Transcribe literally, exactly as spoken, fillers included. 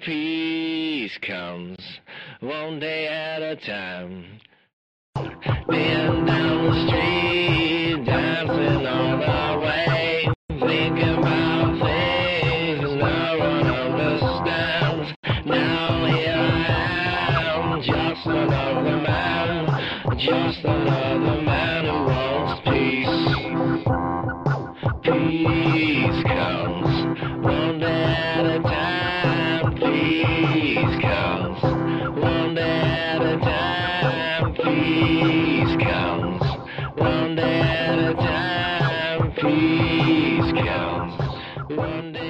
Peace comes one day at a time. Being down the street, dancing all the way, thinking about things no one understands. Now here I am, just another man, just another man who wants peace. Peace comes one day at a time. Peace comes one day at a time. Peace comes one day at a time. Peace comes one day.